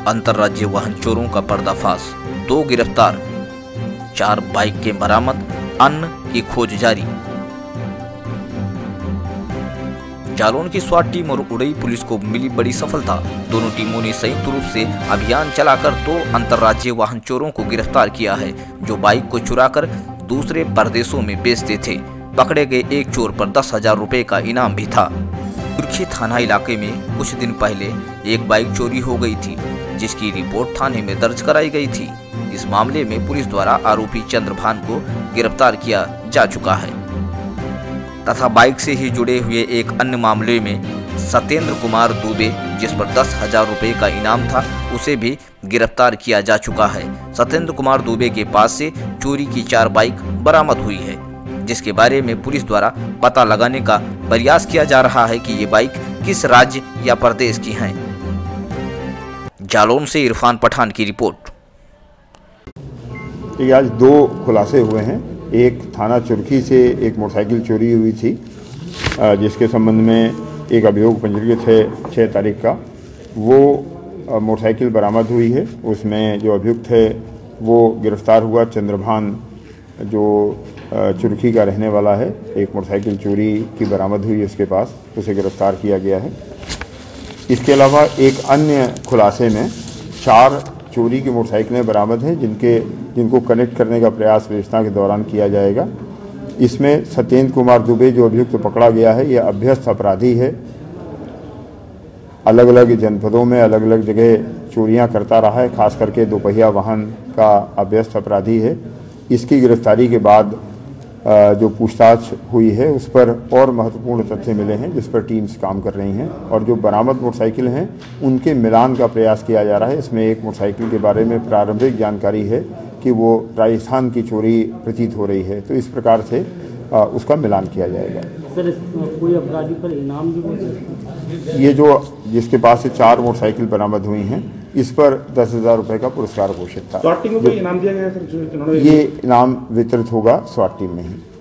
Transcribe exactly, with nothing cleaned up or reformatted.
अंतर्राज्यीय वाहन चोरों का पर्दाफाश, दो गिरफ्तार, चार बाइकें बरामद, अन्य की खोज जारी। जालौन की स्वाट टीम और उड़ई पुलिस को मिली बड़ी सफलता। दोनों टीमों ने संयुक्त रूप से अभियान चलाकर दो अंतर्राज्यीय वाहन चोरों को गिरफ्तार किया है, जो बाइक को चुराकर दूसरे प्रदेशों में बेचते थे। पकड़े गए एक चोर पर दस हजार रुपए का इनाम भी था। तुर्की थाना इलाके में कुछ दिन पहले एक बाइक चोरी हो गई थी, जिसकी रिपोर्ट थाने में दर्ज कराई गई थी। इस मामले में पुलिस द्वारा आरोपी चंद्रभान को गिरफ्तार किया जा चुका है तथा बाइक से ही जुड़े हुए एक अन्य मामले में सत्येंद्र कुमार दुबे, जिस पर दस हजार रुपये का इनाम था, उसे भी गिरफ्तार किया जा चुका है। सत्येंद्र कुमार दुबे के पास से चोरी की चार बाइक बरामद हुई है, जिसके बारे में पुलिस द्वारा पता लगाने का प्रयास किया जा रहा है कि ये बाइक किस राज्य या प्रदेश की हैं। जालौन से इरफान पठान की रिपोर्ट। आज दो खुलासे हुए हैं। एक थाना चुरखी से एक मोटरसाइकिल चोरी हुई थी, जिसके संबंध में एक अभियोग पंजीकृत है छः तारीख का। वो मोटरसाइकिल बरामद हुई है। उसमें जो अभियुक्त है वो गिरफ्तार हुआ। चंद्रभान जो चुरखी का रहने वाला है, एक मोटरसाइकिल चोरी की बरामद हुई उसके पास, उसे गिरफ्तार किया गया है। इसके अलावा एक अन्य खुलासे में चार चोरी की मोटरसाइकिलें बरामद हैं, जिनके जिनको कनेक्ट करने का प्रयास विवेचना के दौरान किया जाएगा। इसमें सत्येंद्र कुमार दुबे जो अभियुक्त पकड़ा गया है, यह अभ्यस्त अपराधी है। अलग अलग जनपदों में अलग अलग जगह चोरियां करता रहा है, खास करके दोपहिया वाहन का अभ्यस्त अपराधी है। इसकी गिरफ्तारी के बाद जो पूछताछ हुई है उस पर और महत्वपूर्ण तथ्य मिले हैं, जिस पर टीम्स काम कर रही हैं, और जो बरामद मोटरसाइकिल हैं उनके मिलान का प्रयास किया जा रहा है। इसमें एक मोटरसाइकिल के बारे में प्रारंभिक जानकारी है कि वो राजस्थान की चोरी प्रतीत हो रही है, तो इस प्रकार से आ, उसका मिलान किया जाएगा। सर, कोई अपराधी पर इनाम भी हो सकता है? ये जो जिसके पास से चार मोटरसाइकिल बरामद हुई हैं, इस पर दस हजार रुपये का पुरस्कार घोषित था। स्वाट टीम को कोई इनाम दिया गया है सर? ये इनाम वितरित होगा स्वाट टीम में ही।